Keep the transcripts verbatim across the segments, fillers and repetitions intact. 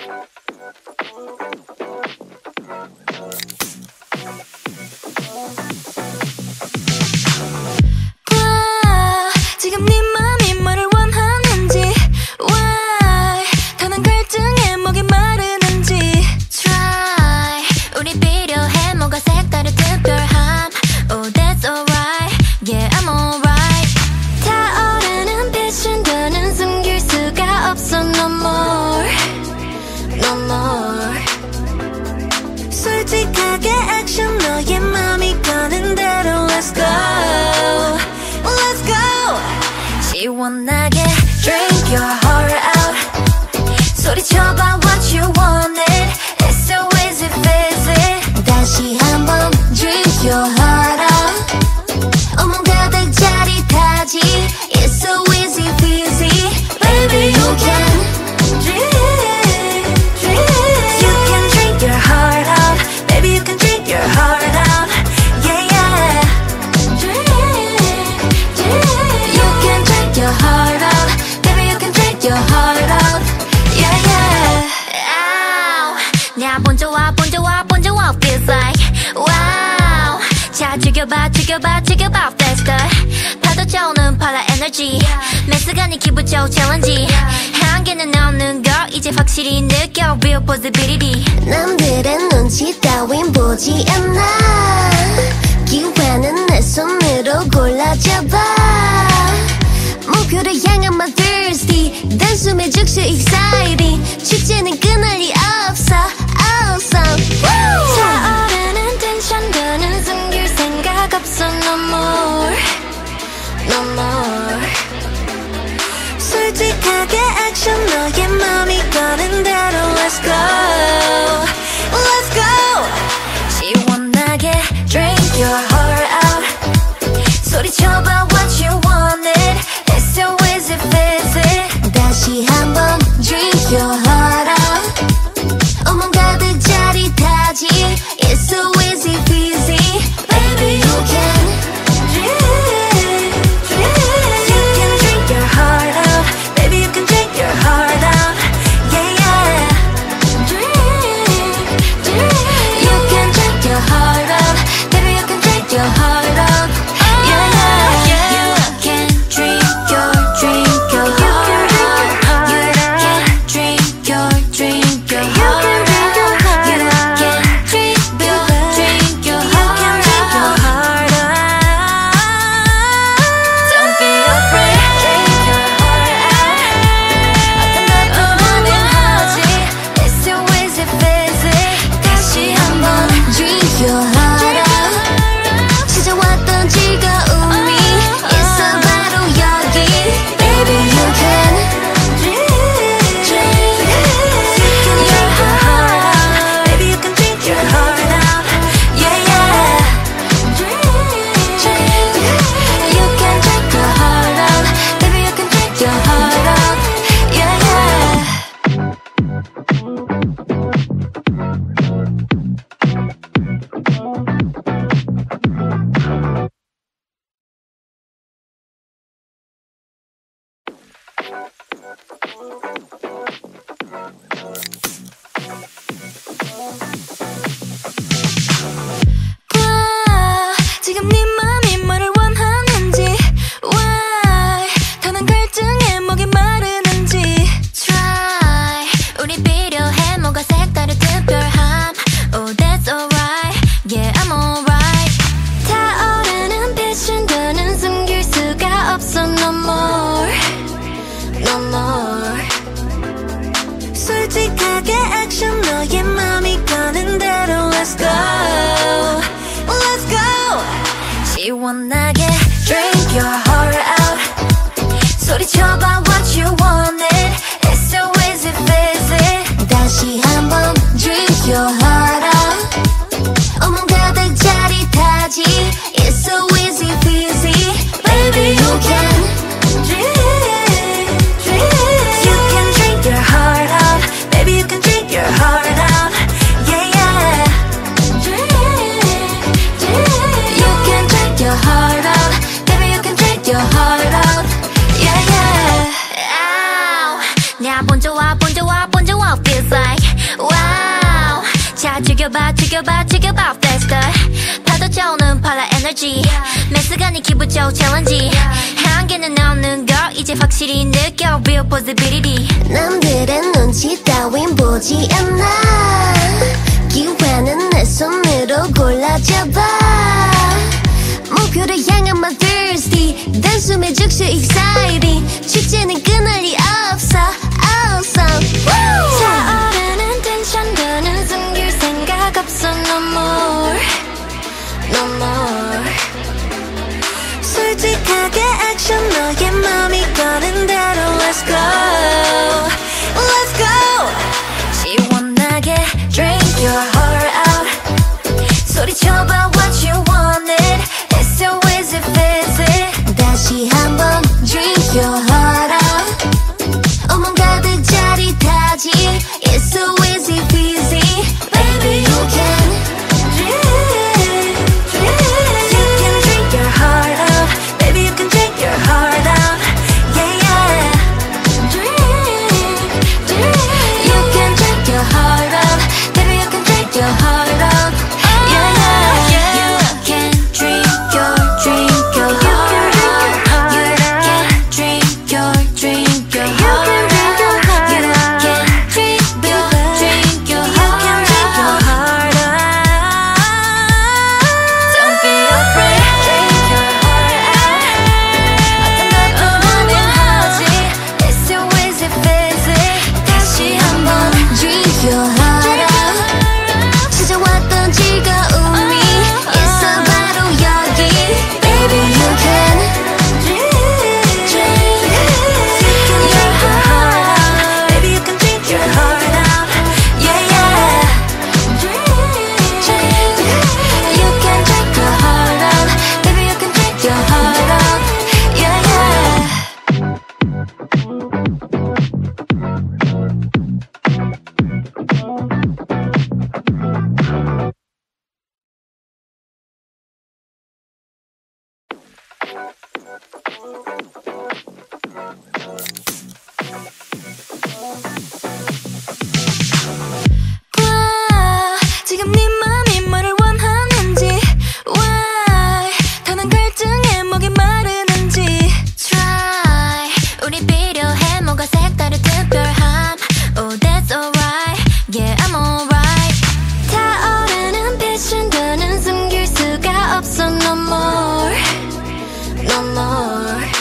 지금 네 맘이 뭐를 원하는지 Why 더는 갈증에 목이 마르는지 Try 우리 필요해 뭐가 색다른 특별함 Oh that's alright Yeah I'm alright 타오르는 빛은 더는 숨길 수가 없어 No more No more 솔직하게 액션 너의 맘이 가는 대로 Let's go Let's go 시원하게 drink your heart out 소리쳐봐 what you wanted It's so easy fizzy 다시 한번 drink your heart out 온몸 가득 짜릿하지 It's so easy fizzy Baby you can drink drink You can drink your heart out Baby you can drink your heart out Yeah yeah drink drink You can drink your heart out Baby you can drink your heart out Yeah yeah Ow 나 본져 와 본져 와 본져 와 feels like Wow 자 죽여봐 죽여봐 죽여봐 faster 파도 저오는 파라 에너지 매스가니 기분 좋은 챌린지 한계는 없는 걸 이제 확실히 느껴 real possibility 남들의 눈치 따윈 보지 않아 기회는 내 손으로 골라잡아 목표를 향한 my thirsty 단숨에 즉시 exciting 축제는 끝날 리 없어 awesome 차오르는 텐션 더는 숨길 생각 없어 no more no more 솔직하게 액션 너의 맘이 가는 대로 Let's go Let's go 시원하게 drink your heart out 소리쳐봐 what you wanted It's so easy fizzy 다시 한번 drink your heart out 온몸 가득 짜릿하지 It's so easy fizzy Baby you can drink drink You can drink your heart out Baby you can drink your heart out Yeah yeah drink drink You can drink your heart out Baby you can drink your heart out Yeah yeah You can drink your drink your heart out You can drink your drink your heart out You can drink your drink your heart out Don't be afraid drink your heart out 어떤 나도 하지 It's so easy fizzy 다시 한번 drink your heart out 찾아왔던 즐거움이 있어 바로 여기 Baby you can drink drink your heart out Baby you can drink your heart out Yeah yeah drink drink You can drink your heart out Baby you can drink your heart out Yeah yeah 와 지금 네 맘이 뭐를 원하는지 Why 더는 갈증에 목이 마르는지 Try 우리 필요해 뭐가 색다른 특별함 Oh that's alright Yeah I'm alright 타오르는 빛은 더는 숨길 수가 없어 No more No more 솔직하게 액션 너의 맘이 가는 대로 Let's go Let's go 시원하게 drink your heart out 소리쳐봐 what you wanted It's so easy fizzy 다시 한번 drink your heart out 온몸 가득 짜릿하지 It's so easy fizzy Baby you can drink drink You can drink your heart out Baby you can drink your heart out Yeah yeah drink drink You can drink your heart out Baby you can drink your heart out Yeah yeah 죽여봐 죽여봐 죽여봐 faster 파도 쳐오는 파라 에너지 매스가니 기분 좋은 챌린지 한계는 없는 걸 이제 확실히 느껴 real possibility 남들의 눈치 따윈 보지 않아 기회는 내 손으로 골라잡아 목표를 향한 my thirsty 단숨에 즉시 exciting 축제는 끊을 리 없어 awesome 차오르는 텐션 드는 숨길 생각 없어 no more no more 솔직하게 액션 너의 맘이 가는 대로 let's go let's go 시원하게 drink your heart out 소리쳐봐 what you wanted it's so easy fizzy 다시 한번 drink your heart out 온몸 가득 짜릿하지 it's so easy peasy baby you can drink drink you can drink your heart out baby you can drink your heart out yeah yeah drink drink you can drink your heart out baby you can drink your heart out yeah yeah you can drink your drink your heart out you can drink your drink your heart out you can drink your drink your heart out don't be afraid drink your heart out 어떤 것도 하지 it's so easy fizzy 다시 한번 drink your heart out 찾아왔던 즐거움이 있어 바로 여기 baby you can drink drink your heart out baby you can drink your heart out yeah yeah drink drink you can drink your heart out baby you can drink your heart out yeah yeah 와 지금 네 맘이 뭐를 원하는지 Why 더는 갈증에 목이 마르는지 Try 우리 필요해 뭔가 색다른 특별함 Oh that's alright Yeah I'm alright 타오르는 빛은 더는 숨길 수가 없어 no more no more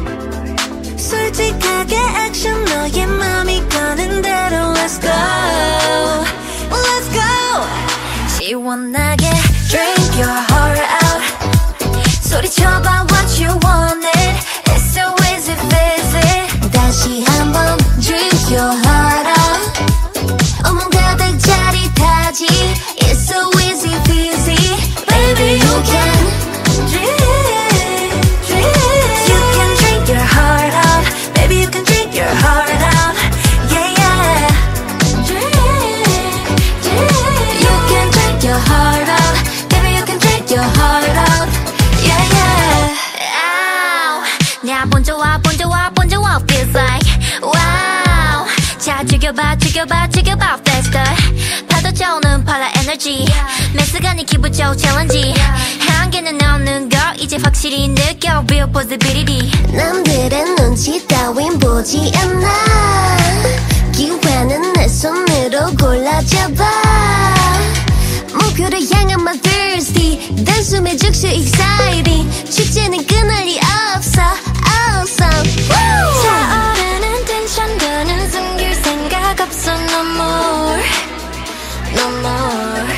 솔직하게 액션 너의 맘이 가는 대로 let's go let's go 시원하게 drink your heart out 소리쳐봐 what you wanted it's so easy fizzy 다시 한번 drink your heart out 온몸 가득 짜릿하지 it's so easy peasy baby you can drink drink you can drink your heart out baby you can drink your heart out yeah yeah drink drink you can drink your heart out baby you can drink your heart out yeah yeah ow 나 본져와 본져와 본져와 feels like wow 자 죽여봐 죽여봐 죽여봐 faster 파도 쳐오는 파라 에너지 매스가니 기분 좋은 챌린지 한계는 없는 걸 이제 확실히 느껴 real possibility 남들의 눈치 따윈 보지 않아 기회는 내 손으로 골라잡아 목표를 향한 my thirsty 단숨에 즉시 exciting 축제는 끊을 리 없어 awesome 차오르는 텐션 드는 숨길 생각 없어 no more no more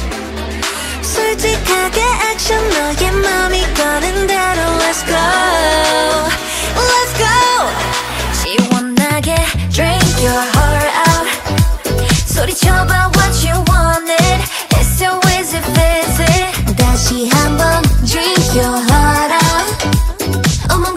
솔직하게 액션 너의 맘이 가는 대로 let's go let's go 시원하게 drink your heart out 소리쳐봐 what you wanted it's so easy fizzy 다시 한번 drink your heart out 온몸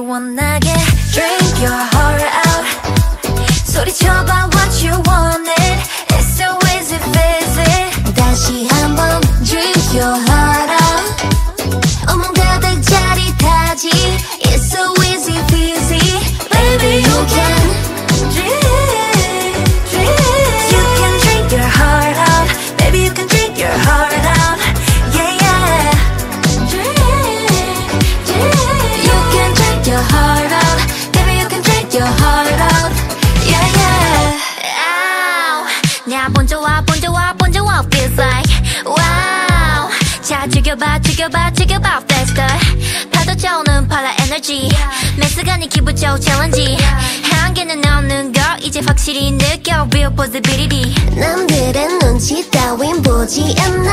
시원하게 drink your heart out. 소리쳐봐 what you wanted. It's so easy, easy. 다시 한번 drink your heart out. 온몸 가득 짜릿하지. It's so easy, easy. Baby you can drink, drink. You can drink your heart out. Baby you can drink your heart out. Yeah, yeah. Drink, drink. You can drink your heart out. Baby you can drink your heart out. Yeah, yeah. Ow. 나 본져와 본져와 본져와 feels like wow. 자 죽여봐 죽여봐 죽여봐 faster. 파도 쪄오는 파라 에너지. 매 순간이 기분 좋은 챌린지. 한계는 없는 걸 이제 확실히 느껴 real possibility. 남들의 눈치 따윈 보지 않아.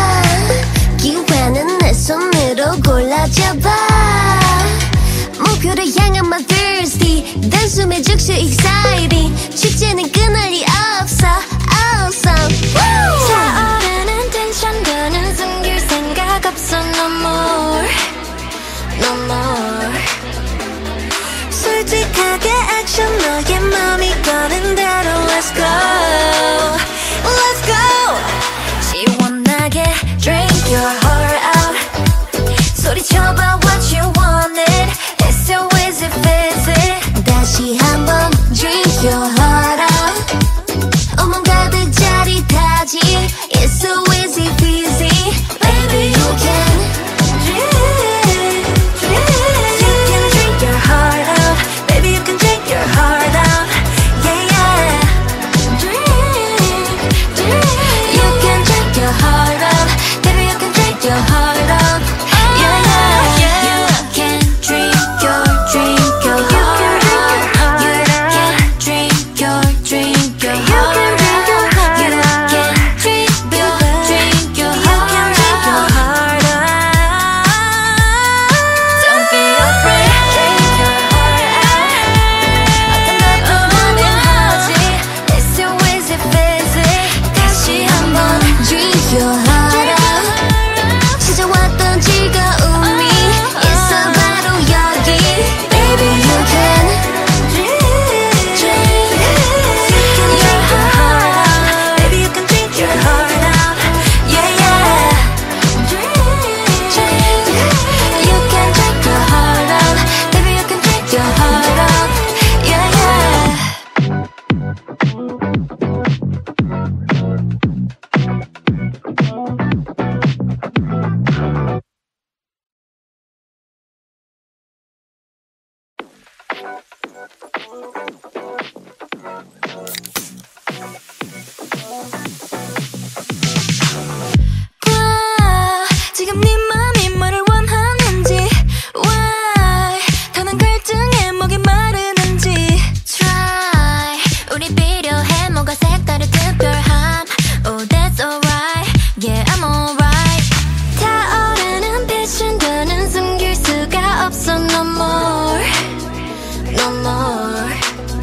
기회는 내 손으로 골라잡아. 목표를 향한 my thirsty. 단숨에 즉시 exciting. 축제는 끝날 리 없어. Awesome. 차오르는 텐션 더는 숨길 생각 없어 no more, no more. 솔직하게 액션 너의 맘이 가는 대로 let's go, let's go. 시원하게 drink your heart out. 소리쳐봐 what you wanted. It's so easy, easy. 다시 한번 drink your heart out. 온몸 가득 짜릿하지. It's so easy, easy. Baby you can drink, drink. You can drink your heart out. Baby you can drink your heart out. Yeah, yeah. Drink, drink. You can drink your heart out. Baby you can drink your heart out. Yeah, yeah, yeah. You can drink your, drink your heart out. You can drink your, drink your heart out. You can drink your, drink your heart out. Don't be afraid. Drink your heart out. 어떤 것도 무명하지. It's so easy, easy. 다시 한번 Drink your heart out. 찾아왔던 즐거움이 있어 바로 여기. Baby you can drink, drink. You can drink your heart out. Baby you can drink your heart out. Yeah, yeah. Drink, drink. You can drink your heart out. Baby you can drink your heart out. Yeah, yeah. 와, 지금 네 맘이 뭐를 원하는지. Why 더는 갈증에 목이 마르는지. Try 우리 필요해 뭔가 색다른 특별함. Oh that's alright. Yeah I'm alright. 타오르는 빛은 더는 숨길 수가 없어 no more, no more.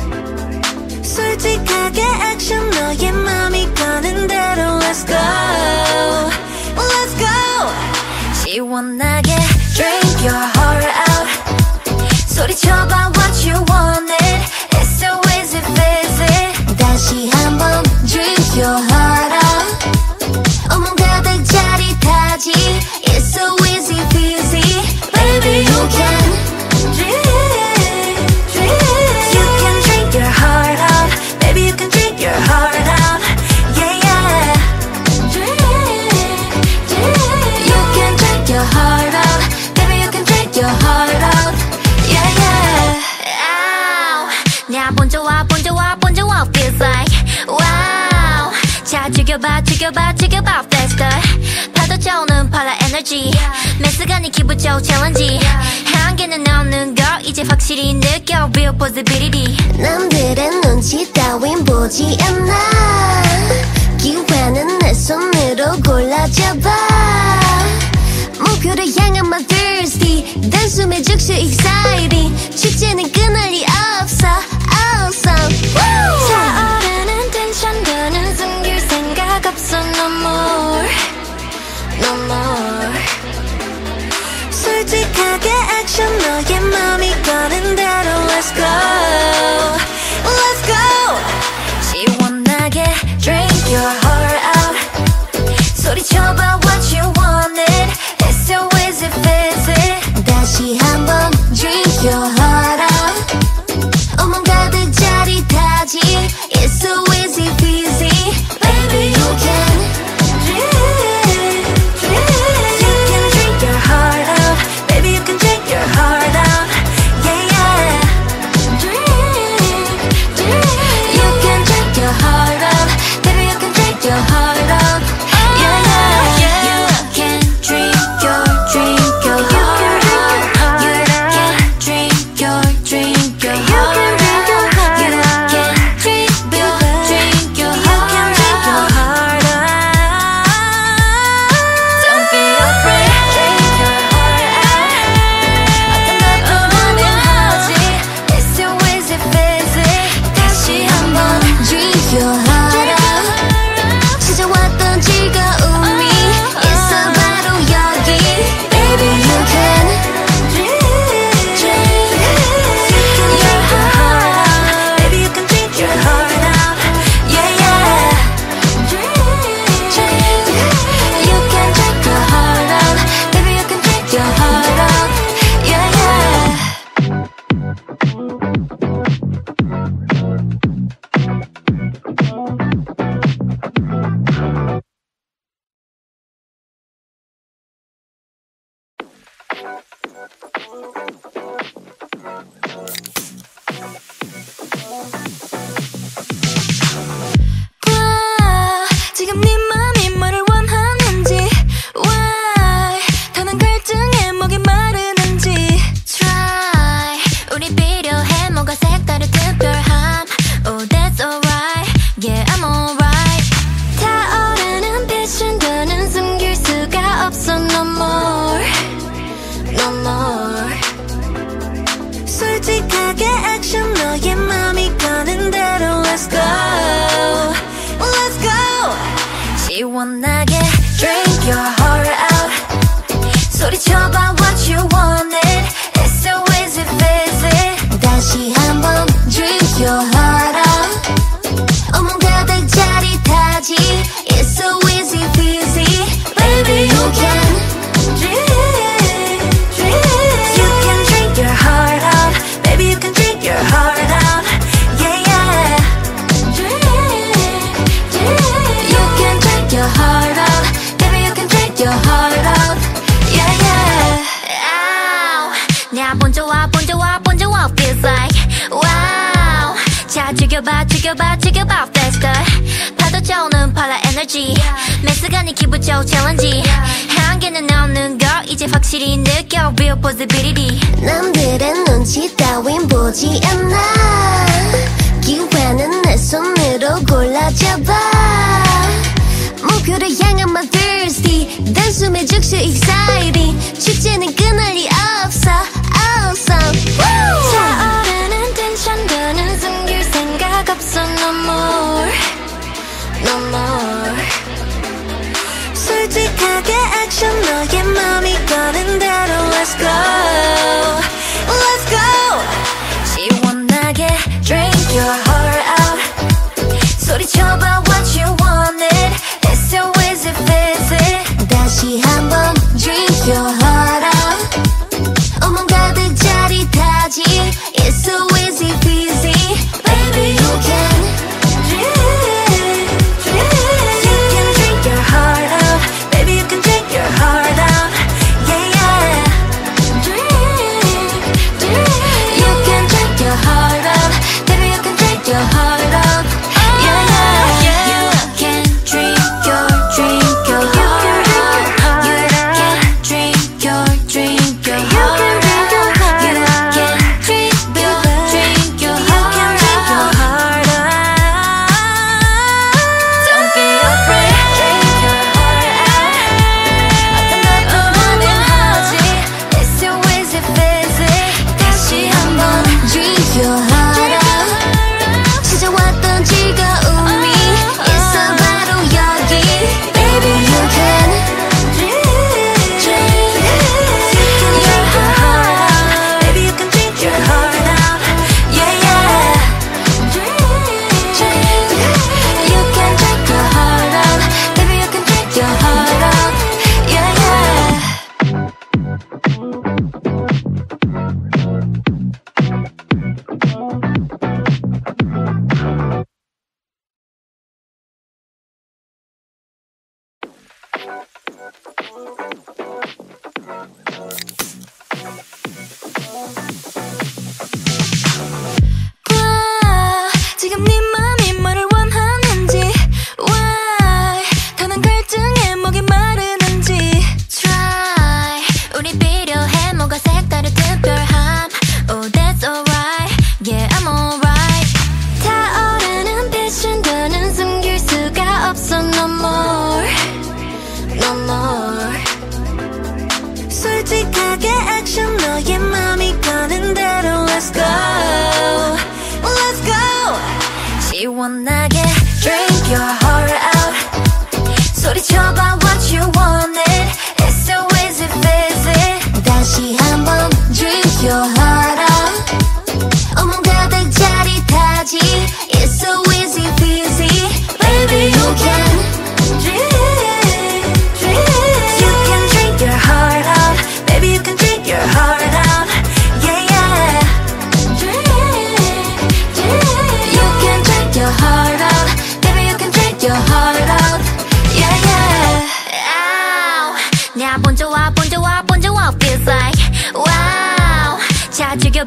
솔직하게 액션 너의 맘이 가는 대로 let's go, let's go. 시원하게 drink your heart out. 소리쳐봐 what you wanted. It's so easy, easy. 다시 한번 drink your heart out. 온몸 가득 짜릿하지. It's so easy, easy. Baby you can drink, drink. You can drink your heart out. Baby you can drink your heart out. Yeah, yeah. Drink, drink. You can drink your heart out. Baby you can drink your heart out. Yeah, yeah. Ow. 나 본져와 본져와 본져와 feels like wow. 자 죽여봐 죽여봐 죽여봐 faster. 파도 쪄오는 파라 에너지. 매 순간이 기분 좋은 챌린지. 한계는 없는 걸 이제 확실히 느껴 real possibility. 남들의 눈치 따윈 보지 않아. 기회는 내 손으로 골라잡아. 목표를 향한 my thirsty. 단숨에 즉시 exciting. 축제는 끝날 리 없어. Awesome. 차오르는 텐션 더는 숨길 생각 없어 no more, no more. 솔직하게 액션 너의 맘이 가 지금 네 맘이 뭐를 원하는지 Why 더는 갈증에 목이 마르는지 Try 우리 필요해 뭔가 색다른 특별함 Oh that's alright Yeah I'm alright 타오르는 빛은 더는 숨길 수가 없어 No more No more 솔직하게 액션 너의 맘이 가는 대로 Let's go Let's go 시원하게 drink your heart out 소리쳐봐 what you wanted It's so easy fizzy 다시 한번 drink your heart out 온몸 가득 짜릿하지 It's so easy fizzy Baby you can drink drink You can drink your heart out Baby you can drink your heart out Yeah yeah Drink drink You can drink your heart out Baby you can drink your heart out Yeah yeah Ow 나 본져와 본져와 본져와 feels like Wow 자 죽여봐 죽여봐 죽여봐 faster 파도 쳐오는 파라 에너지 매스가니 기분 좋은 챌린지 한계는 없는 걸 이제 확실히 느껴 Real possibility 남들의 눈치 따윈 보지 않아 기회는 내 손으로 골라잡아 목표를 향한 my thirsty 단숨에 즉시 exciting 축제는 끝날 리 없어 awesome 차오르는 텐션 더는 숨길 생각 없어 no more no more 솔직하게 액션 너의 맘이 가는 대로 Let's go Let's go 시원하게 drink your heart out 소리쳐봐 what you wanted It's so easy fizzy 다시 한번 drink your heart out 온몸 가득 짜릿하지 It's so easy fizzy Baby you can drink drink You can drink your heart out Baby you can drink your heart out Yeah yeah Drink drink You can drink your heart out Baby you can drink your heart out Yeah yeah You can drink your drink your heart out You can drink your drink your heart out You can drink your drink your heart out Don't be afraid Drink your heart out 어떤 것도 무능하지 It's so easy fizzy 다시 한번 drink your heart out 찾아왔던 즐거움이 있어 바로 여기 Baby you can drink drink your heart out Baby you can drink your heart out Yeah yeah Drink drink You can drink your heart out Baby you can drink your heart out Yeah yeah 와, 지금 네 맘이 뭐를 원하는지 Why 더는 갈증에 목이 마르는지 Try 우리 필요해 뭔가 색다른 특별함 Oh that's alright Yeah I'm alright 타오르는 빛은 더는 숨길 수가 없어 No more No more 솔직하게 액션 너의 맘이 가는 대로 Let's go Let's go 시원하게 drink your heart out 소리쳐봐 what you wanted It's so easy fizzy 다시 한번 drink your heart out 온몸 가득 짜릿하지 It's so easy fizzy Baby you can drink drink You can drink your heart out Baby you can drink your heart out Yeah yeah Drink drink You can drink your heart out Baby you can drink your heart out Yeah yeah Ow 나 본져와 본져와 본져와 feels like Wow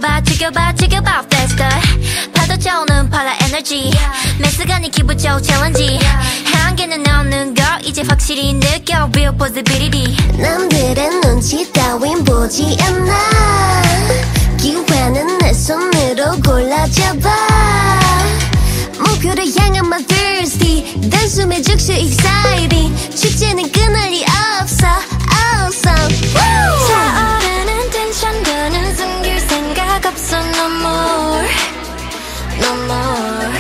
죽여봐 죽여봐 죽여봐 faster 파도 쳐오는 파라 에너지 매스가니 기분 좋은 챌린지 한계는 없는 걸 이제 확실히 느껴 real possibility 남들의 눈치 따윈 보지 않아 기회는 내 손으로 골라잡아 목표를 향한 my thirsty 단숨에 즉시 exciting 축제는 끊을 리 없어 awesome 차오르는 텐션 더는 숨길 생각 없어 no more no more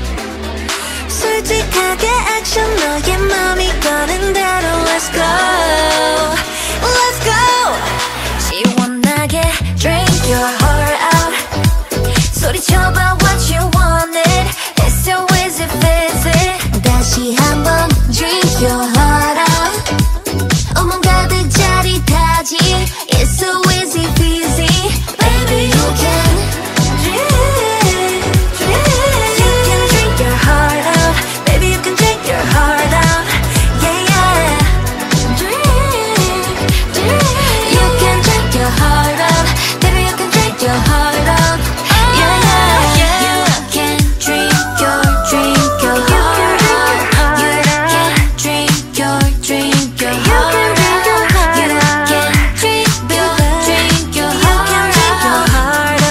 솔직하게 액션 너의 맘이 가는 대로 let's go let's go 시원하게 drink your heart out 소리쳐봐 what you wanted it's so easy fizzy 다시 한번 drink your heart out 온몸 가득 짜릿하지 it's so easy fizzy baby you can drink drink you can drink your heart out baby you can drink your heart out yeah yeah drink drink you can drink your heart out baby you can drink your heart out yeah yeah You can drink your drink your heart out You can drink your drink your heart out You can drink your drink your heart out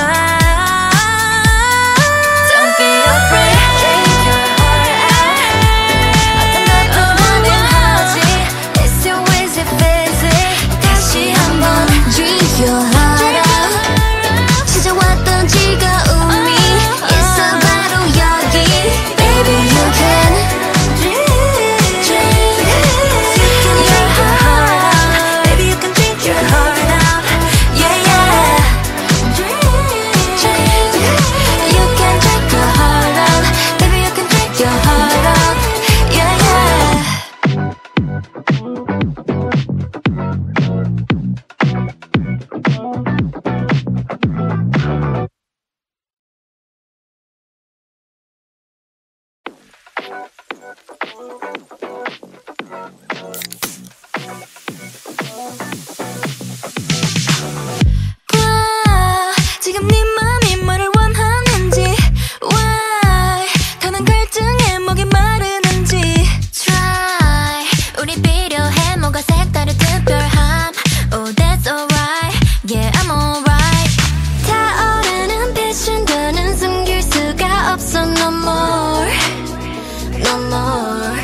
Don't be afraid drink your heart out 어떤 것도 가능하지 it's so easy fizzy 다시 한번 drink your heart out 찾아왔던 즐거움이 있어 바로 여기 baby you can drink drink your heart out baby you can drink your heart out yeah yeah drink drink you can drink your heart out baby you can drink your heart out yeah yeah 와 지금 네 맘이 뭐를 원하는지 Why 더는 갈증에 목이 마르는지 Try 우리 필요해 뭔가 색다른 특별함 Oh that's alright Yeah I'm alright 타오르는 빛은 더는 숨길 수가 없어 no more no more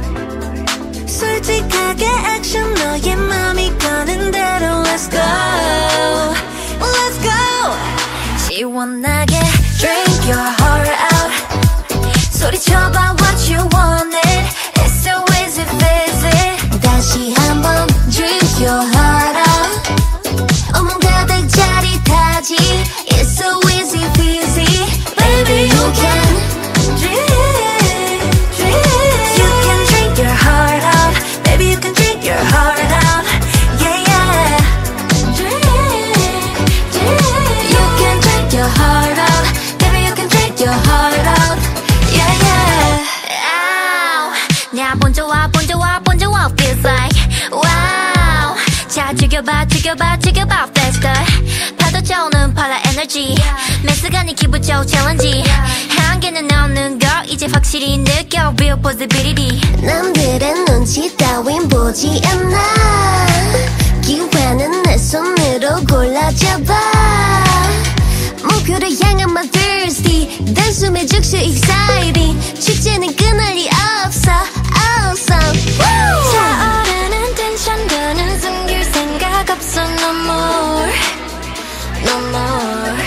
솔직하게 액션 너의 맘이 가는 대로 let's go let's go 시원하게 drink your heart out 소리쳐봐 what you wanted it's so easy fizzy 다시 한번 drink your heart out 온몸 가득 짜릿하지 it's so easy fizzy baby you can drink drink you can drink your heart out baby you can drink your heart out yeah yeah drink drink you can drink your heart out baby you can drink your heart out yeah yeah Ow 나 본져와 본져와 본져와 feels like Wow 자 죽여봐 죽여봐 죽여봐 faster 파도 쳐오는 파라 에너지 매스가니 기분 좋은 챌린지 한계는 없는 걸 이제 확실히 느껴 real possibility 남들의 눈치 따윈 보지 않아 기회는 내 손으로 골라잡아 목표를 향한 my thirsty 단숨에 즉시 exciting 축제는 끊을 리 없어 awesome 차오르는 텐션 더는 숨길 생각 없어 no more no more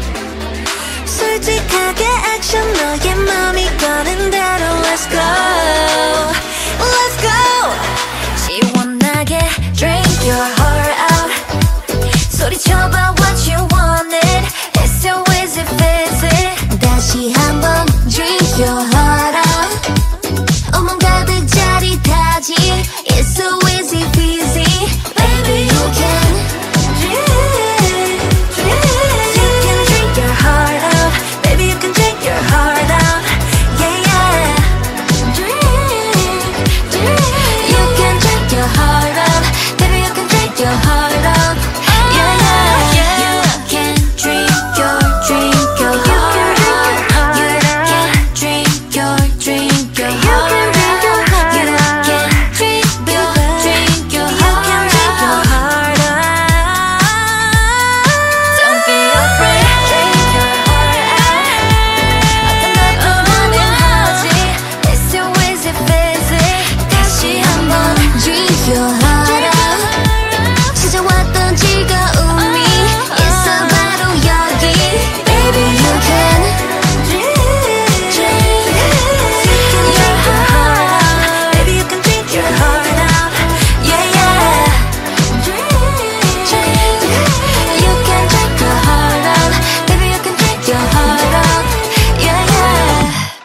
솔직하게 액션 너의 맘이 가는 대로 let's go let's go 시원하게 drink your heart out 소리쳐봐 what you wanted it's so easy fizzy 다시 한번 drink your heart out 온몸 가득 짜릿하지 it's so easy fizzy baby you can drink drink you can drink your heart out baby you can drink your heart out Baby you can drink, drink. You can drink your heart out. Baby you can drink your heart out. Yeah yeah. Drink, drink. You can drink your heart out. Baby you can drink your heart out. Yeah yeah.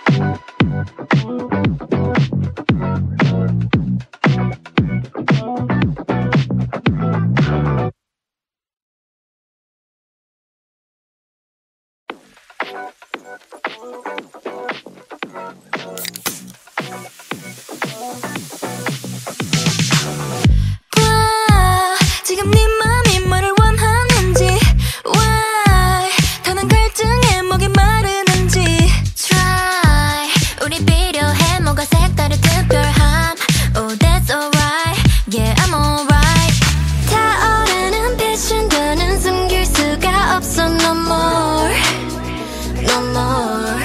와, 지금 네 맘이 뭐를 원하는지 Why 더는 갈증에 목이 마르는지 Try 우리 필요해 뭐가 색다른 특별함 Oh that's alright Yeah I'm alright 타오르는 빛은 더는 숨길 수가 없어 No more No more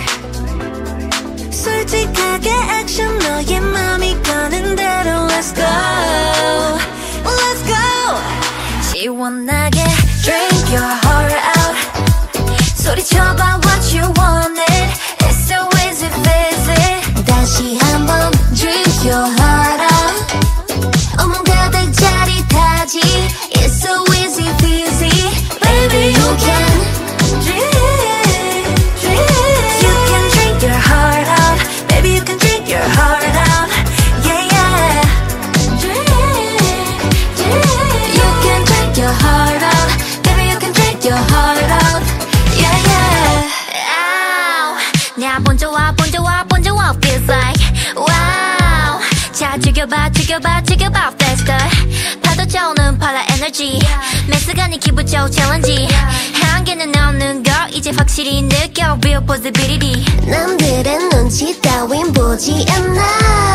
솔직하게 액션 너의 맘이 가는 대로 Let's go Let's go 시원하게 Drink your heart out 소리쳐봐 what you wanted It's so easy easy 다시 한번 Drink your heart out 온몸 가득 짜릿하지 It's so easy easy Baby you can drink, drink. You can drink your heart out Baby you can drink your heart out Yeah yeah Drink, drink. You can drink your heart out Baby you can drink your heart out Yeah yeah Ow 나 본져와 본져와 본져와 Feels like Wow 자 죽여봐 죽여봐 죽여봐 Faster 파도 쳐오는 파라 에너지 매스가니 기분 좋은 챌린지 한계는 없는 걸 이제 확실히 느껴 Real possibility 남들의 눈치 따윈 보지 않아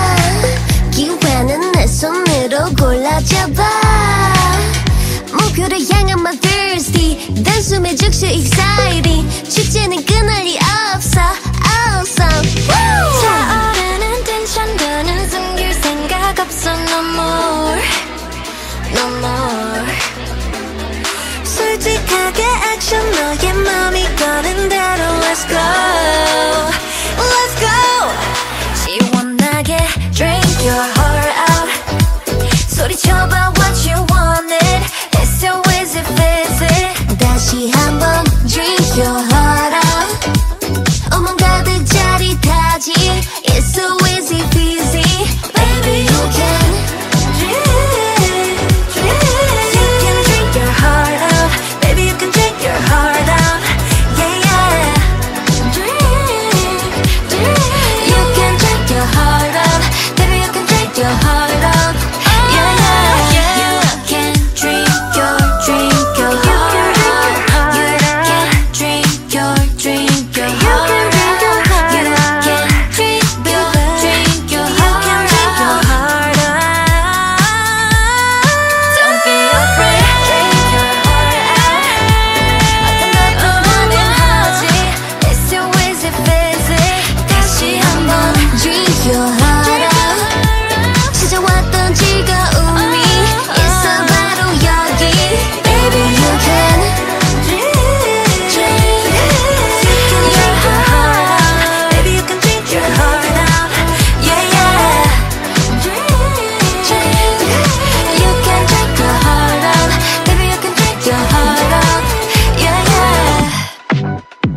기회는 내 손으로 골라잡아 목표를 향한 my thirsty 단숨에 즉시 exciting 축제는 끝날 리 없어 Awesome 차오르는 텐션 더는 숨길 생각 없어 No more No more 솔직하게 액션 너의 맘이 가는 대로 Let's go Let's go 시원하게 Drink your heart out 소리쳐봐 what you wanted It's so easy easy 다시 한번 Drink your heart out 온몸 가득 짜릿하지 It's so easy easy Baby you can drink, drink. You can drink your heart out Baby you can drink your heart out Yeah yeah Drink, drink. You can drink your heart out Baby you can drink your heart out Yeah yeah You can drink your, drink your heart out You can drink your, drink your heart out You can drink your, drink your heart out Don't be afraid Drink your heart out 어떤 것도 가능하지 It's so easy easy 다시 한번 Drink your heart out 찾아왔던 즐거움이 있어 바로 여기 Baby you can drink, drink. You can drink your heart out Baby you can drink your heart out Yeah yeah Drink, drink. You can drink your heart out Baby you can drink your heart out Yeah yeah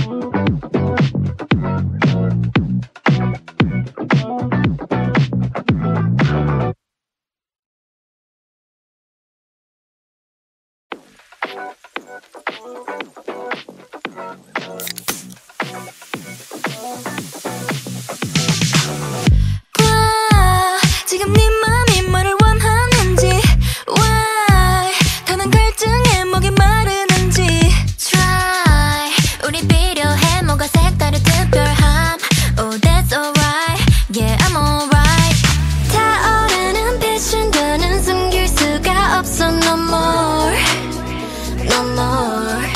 와, 지금 네 맘이 뭐를 원하는지 Why 더는 갈증에 목이 마르는지 Try 우리 필요해 뭐가 색다른 특별함 Oh that's alright Yeah I'm alright 타오르는 빛은 더는 숨길 수가 없어 No more No more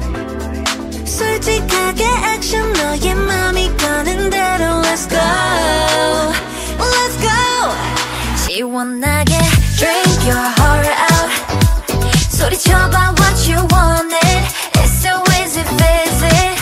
솔직하게 액션 너의 맘이 가는 대로 Let's go Let's go 시원하게 Drink your heart out 소리쳐봐 what you wanted It's so easy easy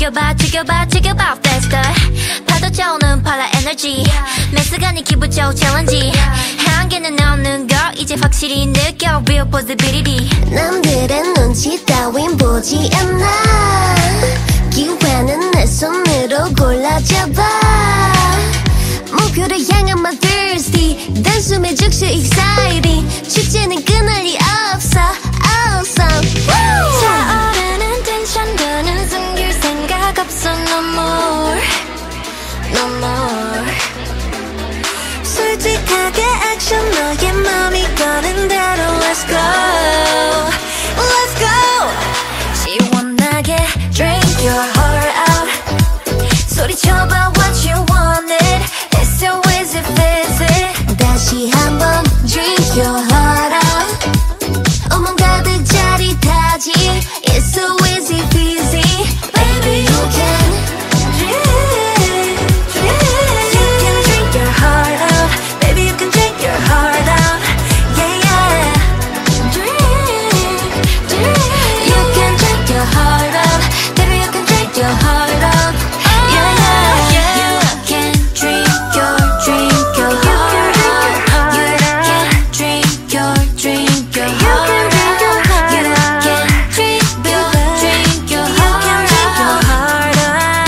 죽여봐 죽여봐 죽여봐 faster 파도 쳐오는 파라 에너지 매스가니 기분 좋은 챌린지 한계는 없는 걸 이제 확실히 느껴 real possibility 남들의 눈치 따윈 보지 않아 기회는 내 손으로 골라잡아 목표를 향한 my thirsty 단숨에 즉시 exciting 축제는 끊을 리 없어 awesome 차오르는 텐션 더는 숨길 생각 없어 no more no more 솔직하게 액션 너의 맘이 가는 대로 let's go let's go 시원하게 drink your heart out 소리쳐봐 what you wanted it's so easy fizzy 다시 한번 drink your heart out 온몸 가득 짜릿하지 it's so easy fizzy baby you can drink drink you can drink your heart out baby you can drink your heart out yeah yeah drink drink you can drink your heart out baby you can drink your heart out yeah yeah you can drink your drink your heart out you can drink your drink your heart out you can drink your drink your heart out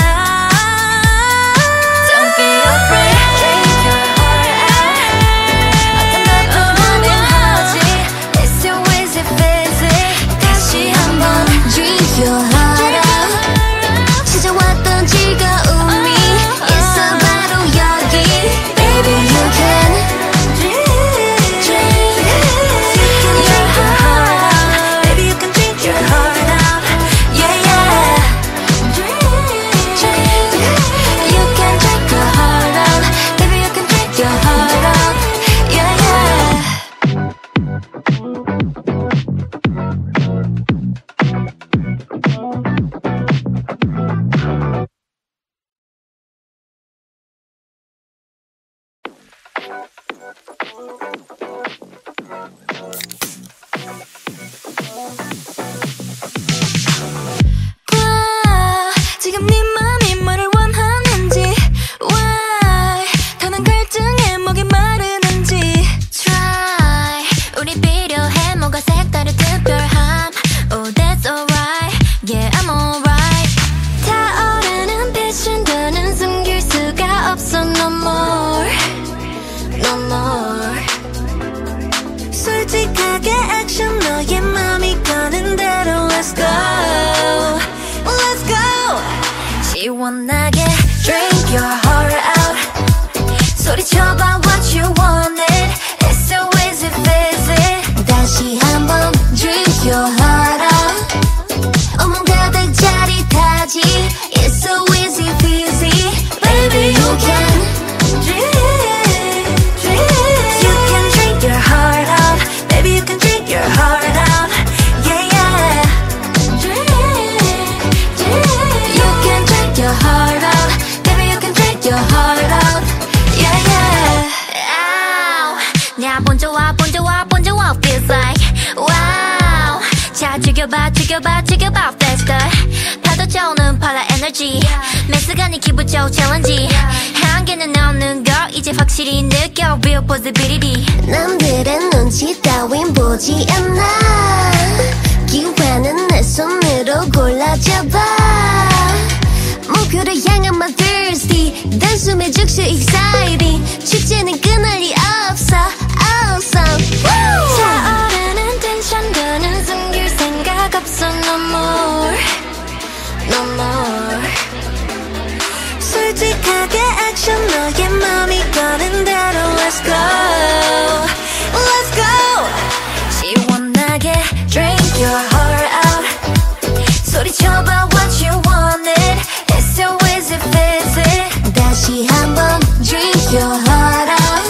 don't be afraid drink your heart out 어떤 것도 무명하지 it's so easy fizzy 다시 한번 drink your heart out 찾아왔던 즐거움이 있어 바로 여기 baby you can drink drink your heart out baby you can drink your heart out yeah yeah drink drink you can drink your heart out baby you can drink your heart out yeah yeah 와 지금 네 맘이 뭐를 원하는지 Why 더는 갈증에 목이 마르는지 Try 우리 필요해 뭐가 색다른 특별함 Oh that's alright yeah I'm alright 타오르는 빛은 더는 숨길 수가 없어 no more no more 솔직하게 액션 너의 맘이 가는 대로 let's go let's go 시원하게 drink your heart out 소리쳐봐 what you wanted it's so easy fizzy 다시 한번 drink your heart out 온몸 가득 짜릿하지 it's so easy fizzy baby you can drink drink you can drink your heart out baby you can drink your heart out yeah yeah drink drink you can drink your heart out baby you can drink your heart out yeah yeah Ow 나 본져와 본져와 본져와 feels like wow 자 죽여봐 죽여봐 죽여봐 faster 파도 쳐오는 파라 에너지 매스가니 기분 좋은 챌린지 한계는 없는 걸 이제 확실히 느껴 real possibility 남들의 눈치 따윈 보지 않아 기회는 내 손으로 골라잡아 목표를 향한 my thirsty 단숨에 즉시 exciting 축제는 끊을 리 없어 awesome 차오르는 텐션 더는 숨길 생각 없어 no more no more 솔직하게 액션 너의 맘이 가는 대로 let's go let's go 시원하게 drink your heart out 소리쳐봐 what you wanted it's so easy fizzy 다시 한번 drink your heart out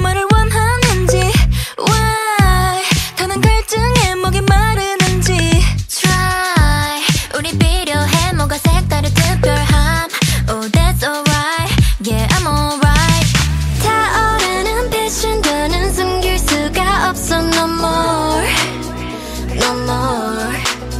뭐를 원하는지 Why 더는 갈증에 목이 마르는지 Try 우리 필요해 뭔가 색다른 특별함 Oh that's alright Yeah I'm alright 타오르는 빛은 더는 숨길 수가 없어 No more No more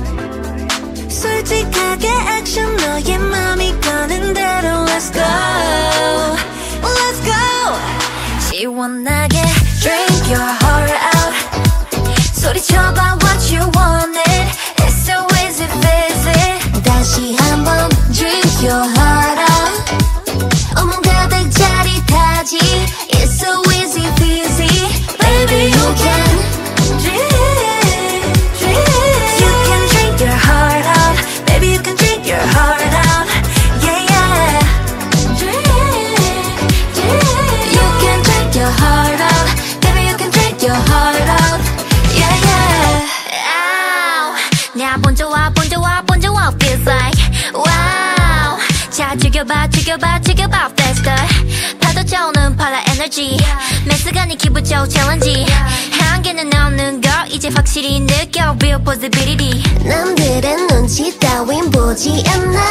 솔직하게 액션 너의 맘이 가는 대로 Let's go Let's go 시원하게 Drink your heart out 소리쳐봐 what you wanted It's so easy fizzy 다시 한번 Drink your heart out 온몸 가득 짜릿하지 It's so easy fizzy Baby you can drink drink You can drink your heart out Baby you can drink your heart out Yeah yeah Drink drink You can drink your heart out Baby you can drink your heart out Yeah yeah Ow 나 본져와 본져와 본져와 Feels like Wow 자 죽여봐 죽여봐 죽여봐 Faster 파도 쳐오는 파라 에너지 매스간이 기분 좋은 챌린지 한계는 없는 걸 이제 확실히 느껴 Real possibility 남들의 눈치 따윈 보지 않아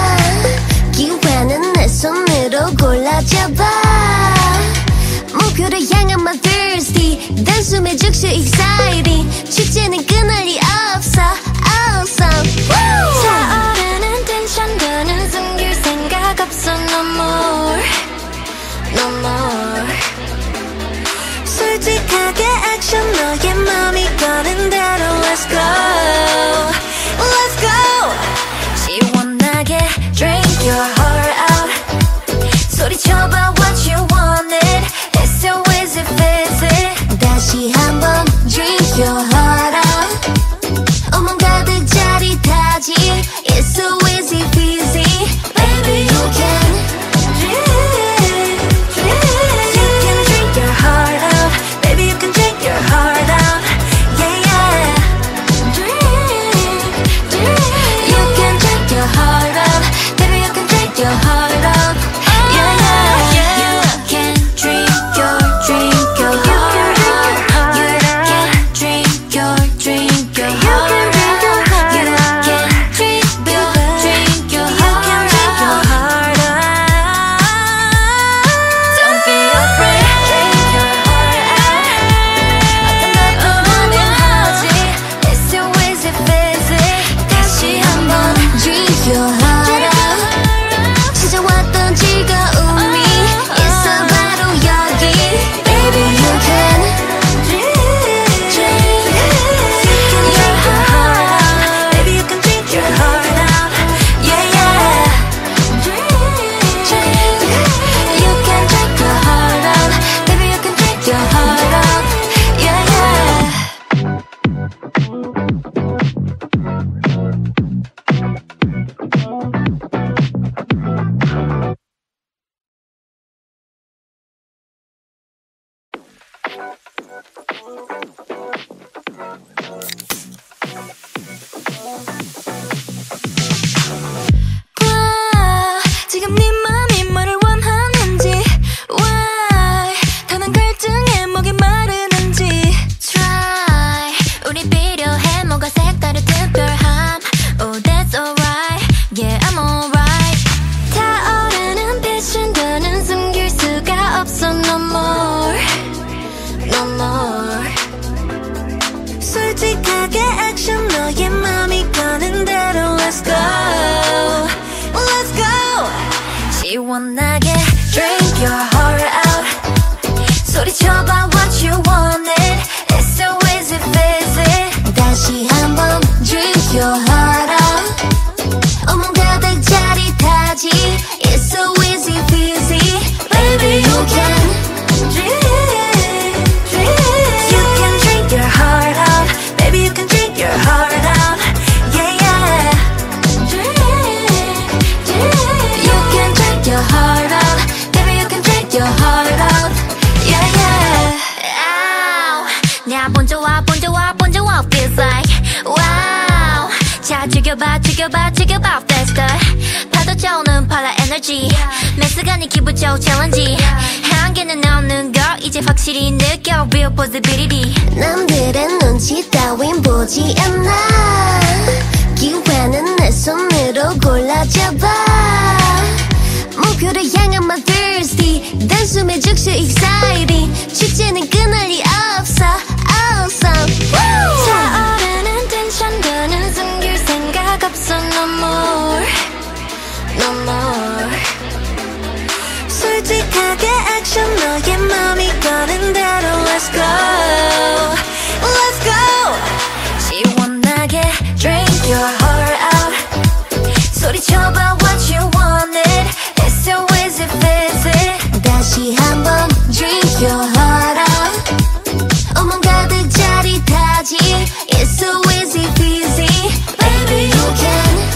기회는 내 손으로 골라잡아 목표를 향한 my thirsty 단숨에 즉시 exciting 축제는 끝날 리 없어 Awesome 차오르는 텐션 더는 숨길 생각 없어 No more No more 솔직하게 액션 너의 맘이 가는 대로 Let's go Let's go 시원하게 Drink your heart out 소리쳐봐 what you wanted It's so easy fizzy 다시 한번 Drink your heart out 온몸 가득 짜릿하지 It's so easy fizzy Baby you can drink drink You can drink your heart out Baby you can drink your heart out Yeah yeah Drink drink You can drink your heart out Baby you can drink your heart out Yeah yeah You can drink your drink your heart out You can drink your drink your heart out You can drink your drink your heart out Don't be afraid Drink your heart out 어떤 것도 무능하지 It's so easy fizzy 다시 한번 Drink your heart out 찾아왔던 즐거움이 있어 바로 여기 Baby you can drink drink You can drink your heart out Baby you can drink your heart out Yeah yeah Drink drink You can drink your heart out Baby you can drink your heart out Yeah yeah 와 지금 네 맘이 뭐를 원하는지 Why 더는 갈증에 목이 마르는지 Try 우리 필요해 뭔가 색다른 특별함 Oh that's alright Yeah I'm alright 타오르는 빛은 더는 숨길 수가 없어 No more No more 솔직하게 액션 너의 맘이 가는 대로 Let's go Let's go 시원하게 Drink your heart out 소리쳐봐 what you wanted It's so easy fizzy 다시 한번 Drink your heart out 온몸 가득 짜릿하지 It's so easy fizzy Baby you can drink drink You can drink your heart out Baby you can drink your heart out Yeah yeah Drink drink You can drink your heart out Baby you can drink your heart out Yeah yeah Ow 나 본져와 본져와 본져와 Feels like Wow 자 죽여봐 죽여봐 죽여봐 Faster 파도 쳐오는 파라 에너지 매 순간이 기분 좋은 챌린지 한계는 없는 걸 이제 확실히 느껴 Real possibility 남들의 눈치 따윈 보지 않아 기회는 내 손으로 골라잡아 목표를 향한 my thirsty 단숨에 즉시 exciting 축제는 끊을 리 없어 awesome 차오르는 텐션 더는 숨길 생각 없어 no more no more 솔직하게 액션 너의 맘이 가는 대로 let's go let's go 시원하게 drink your heart out 소리쳐봐 what you wanted it's so easy fizzy 다시 한번 drink your heart out 온몸 가득 짜릿하지 it's so easy fizzy baby you can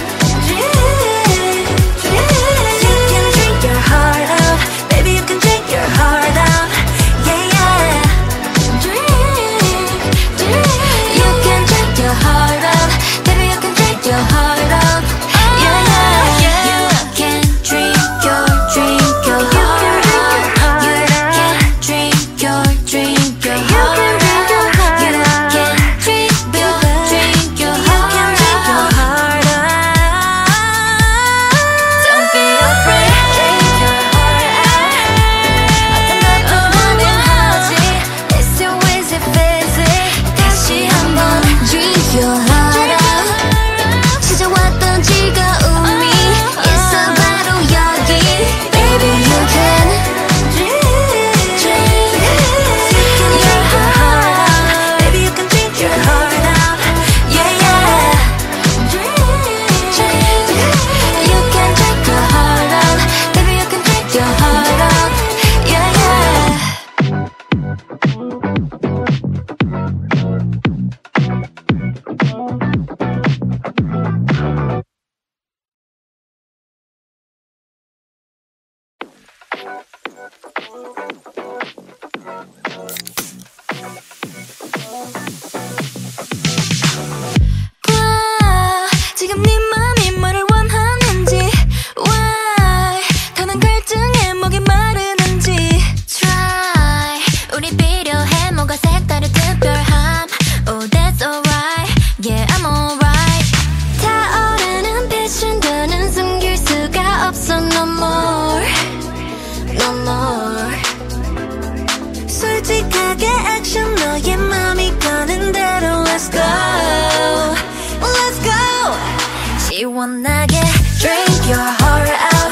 시원하게 drink your heart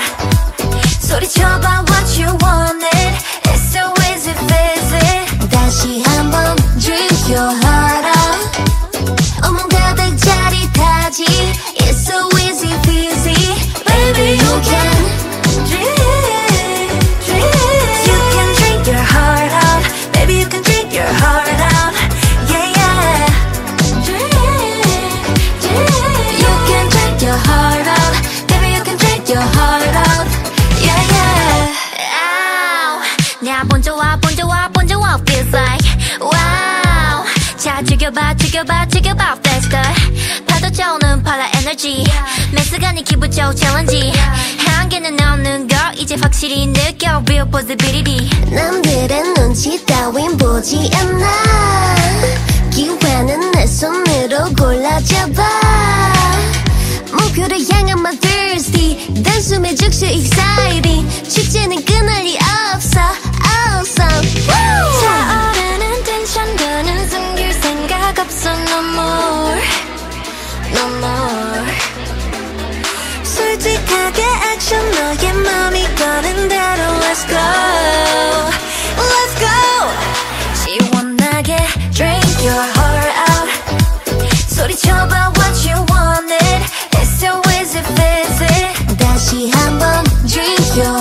out 소리쳐봐 what you wanted it's so easy fizzy 다시 한번 drink your heart out 온몸 가득 짜릿하지 it's so easy fizzy baby you can drink drink you can drink your heart out baby you can drink your heart out yeah yeah your heart out, baby you can drink your heart out, yeah yeah. Ow, 나 본져와 본져와 본져와 feels like wow. 자 죽여봐 죽여봐 죽여봐 faster. 파도 쳐오는 파라 에너지 매 순간이 기분 좋은 챌린지 한계는 없는 걸 이제 확실히 느껴 Real possibility 남들의 눈치 따윈 보지 않아 기회는 내 손으로 골라잡아 목표를 향한 my thirsty 단숨에 즉시 exciting 축제는 끊을 리 없어 awesome 차오르는 텐션 더는 숨길 생각 없어 no more no more 솔직하게 액션 너의 맘이 가는 대로 let's go let's go 시원하게 drink your heart out 소리쳐봐 what you wanted it's so easy fizzy 다시 한번 drink your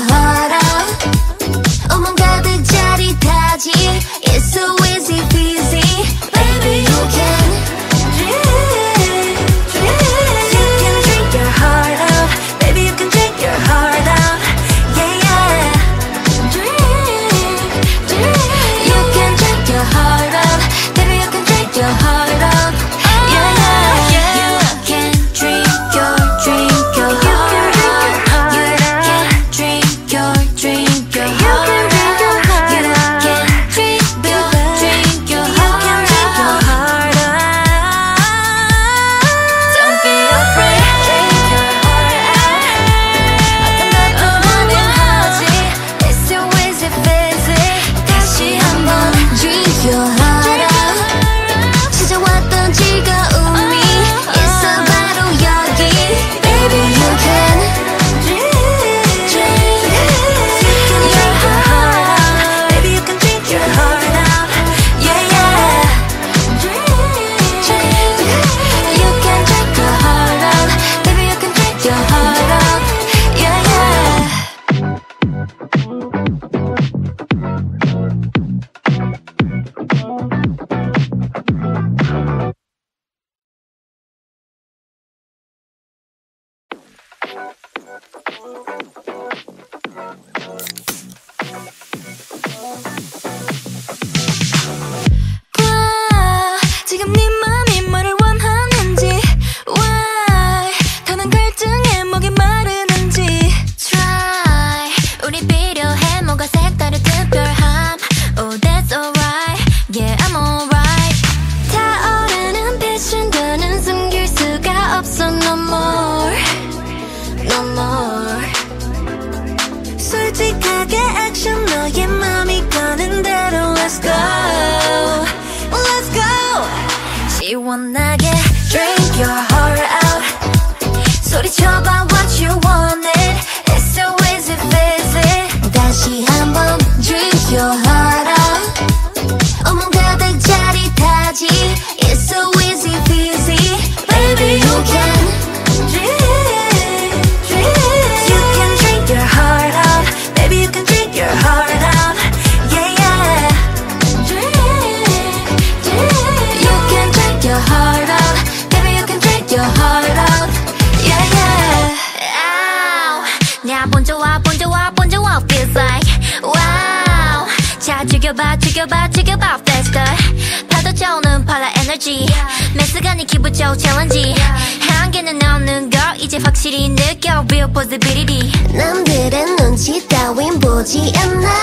시원하게 drink your heart out 소리쳐봐 what you wanted It's so easy fizzy 다시 한번 drink your heart out 온몸 가득 짜릿하지 It's so easy fizzy Baby you can drink, drink You can drink your heart out Baby you can drink your heart out Yeah yeah drink, drink You can drink your heart out Baby you can drink your heart out Yeah yeah Ow 나 본져와 본져와 본져와 feels like wow 자 죽여봐 죽여봐 죽여봐 faster 파도 쳐오는 파라 에너지 매스간이 기분 좋은 챌린지 한계는 없는 걸 이제 확실히 느껴 real possibility 남들의 눈치 따윈 보지 않아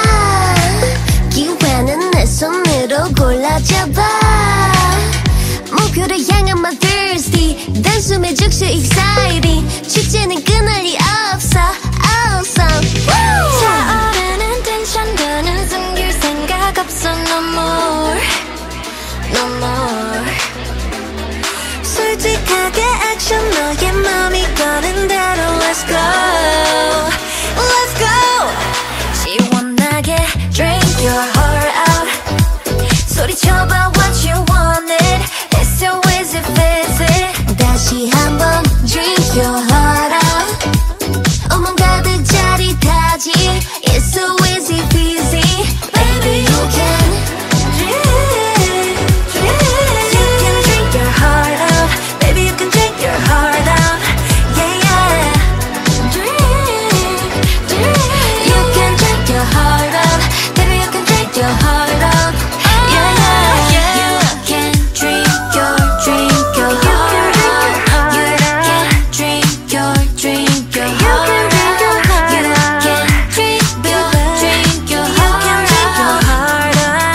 기회는 내 손으로 골라잡아 목표를 향한 my thirsty 단숨에 즉시 exciting 축제는 끝날 리 없어 awesome 차오르는 텐션 더는 숨길 생각 없어 no more no more 솔직하게 액션 너의 맘이 가는 대로 Let's go Let's go 시원하게 drink your heart out 소리쳐봐 what you wanted It's so easy fizzy 다시 한번 drink your heart out 온몸 가득 짜릿하지 It's so easy fizzy Baby you can drink, drink You can drink your heart out Baby you can drink your heart out Yeah yeah drink, drink You can drink your heart out Baby you can drink your heart out Yeah yeah You can drink your, drink your heart out You can drink your, drink your heart out You can drink your, drink your heart out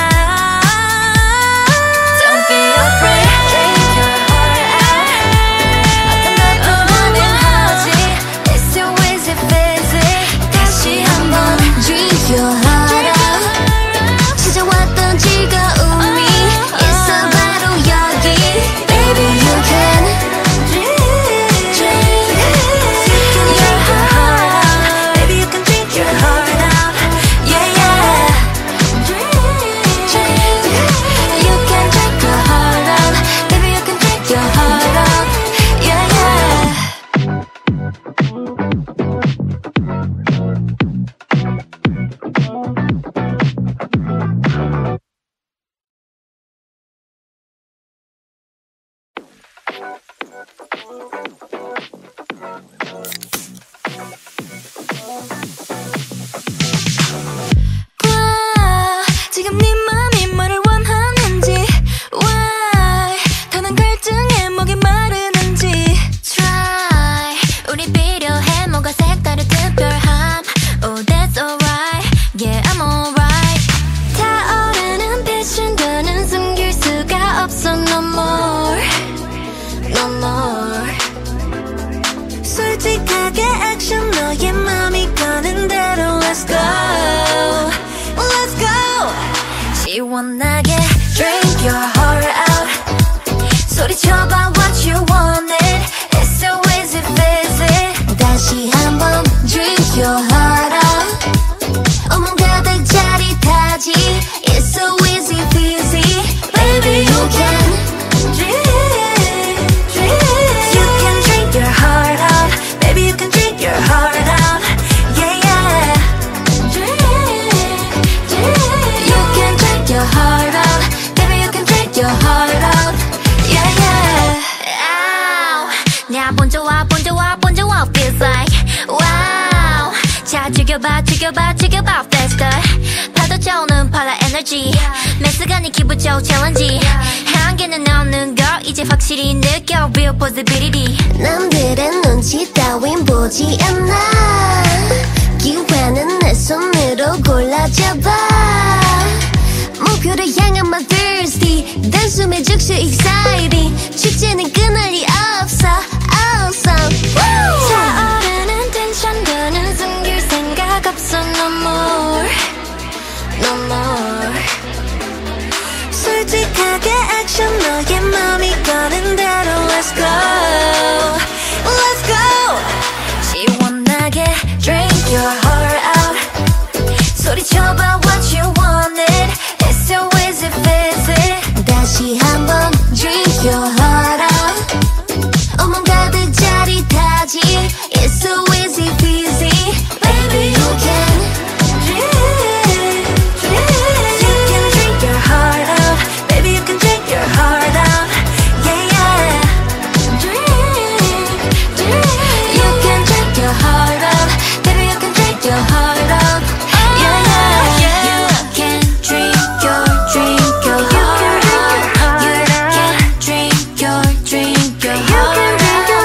Don't be afraid Drink your heart out 어떤 것도 가능하지 It's so easy fizzy 다시 한번 drink your heart out 찾아왔던 즐거움이 있어 바로 여기 Baby you can drink, drink your heart out Baby you can drink your heart out Yeah yeah drink, drink You can drink your heart out Baby you can drink your heart out Yeah yeah 와 지금 네 맘이 뭐를 원하는지 Why 더는 갈증에 목이 마르는지 Try 우리 필요해 뭔가 색다른 특별함 Oh that's alright Yeah I'm alright 타오르는 빛은 더는 숨길 수가 없어 no more No more 솔직하게 액션 너의 맘이 가는 대로 Let's go Let's go 시원하게 drink your heart out 소리쳐봐 what you wanted It's so easy fizzy 다시 한번 drink your heart out 온몸 가득 짜릿하지 It's so easy fizzy Baby you can drink, drink You can drink your heart out Baby you can drink your heart out Yeah yeah drink, drink You can drink your heart out Baby you can drink your heart out Yeah yeah Ow 나 본져와 본져와 본져와 feels like wow 자 죽여봐 죽여봐 죽여봐 faster 파도 쳐오는 파라 에너지 매스간이 기분 좋은 챌린지 한계는 없는 걸 이제 확실히 느껴 real possibility 남들의 눈치 따윈 보지 않아 기회는 내 손으로 골라잡아 목표를 향한 my thirsty 단숨에 즉시 exciting 축제는 끝날 리 없어 awesome 차오르는 텐션 더는 숨길 생각 없어 no more no more 솔직하게 액션 너의 맘이 가 다시 한번 drink your heart out 온몸 가득 짜릿하지 It's so easy peasy Baby you can drink, drink You can drink your heart out Baby you can drink your heart out Yeah yeah Drink, drink You can drink your heart out Baby you can drink your heart out Yeah yeah You can drink your, drink your heart out You can drink your, drink your heart out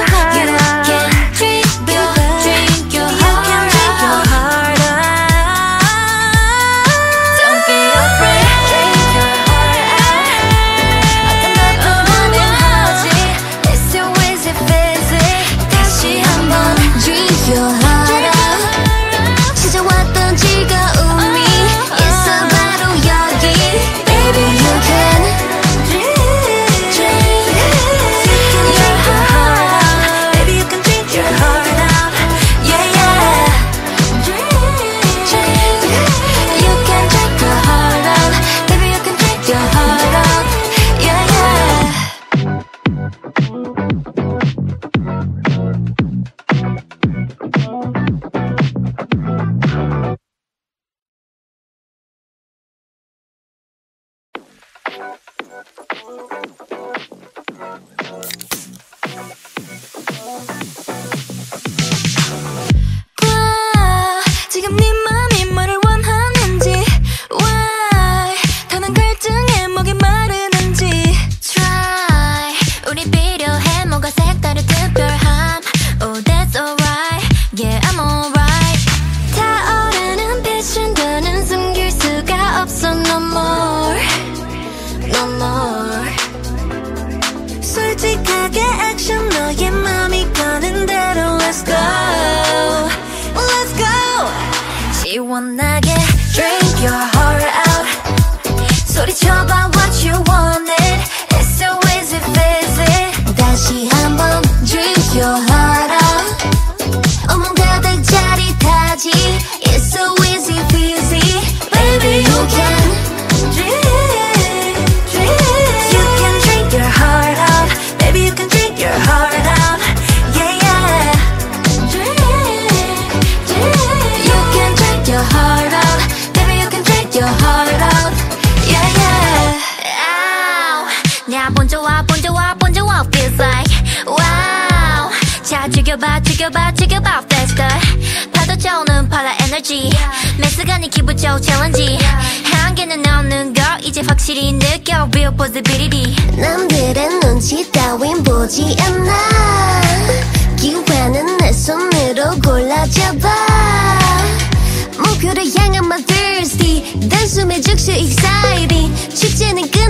지금 네 맘이 뭐를 원하는지 Why 더는 갈증에 목이 마르는지 Try 우리 필요해 뭔가 색다른 특별함 Oh that's alright Yeah I'm alright 타오르는 빛은 더는 숨길 수가 없어 No more No more 솔직하게 액션 너의 맘이 가는 대로 Let's go Let's go 시원하게 drink your heart out 소리쳐봐 what you wanted It's so easy fizzy 다시 한번 drink your heart out 온몸 가득 짜릿하지 It's so easy fizzy Baby you can drink, drink You can drink your heart out Baby you can drink your heart out Yeah yeah Drink, drink You can drink your heart out Baby you can drink your heart out Yeah yeah Ow 나 본져와 본져와 본져와 feels like Wow 자 죽여봐 죽여봐 죽여봐 faster 파도 쳐오는 파라 에너지 매스가니 기분 좋은 챌린지 한계는 없는 걸 이제 확실히 느껴 Real possibility 남들의 눈치 따윈 보지 않아 기회는 내 손으로 골라잡아 목표를 향한 my thirsty 단숨에 즉시 exciting 축제는 끝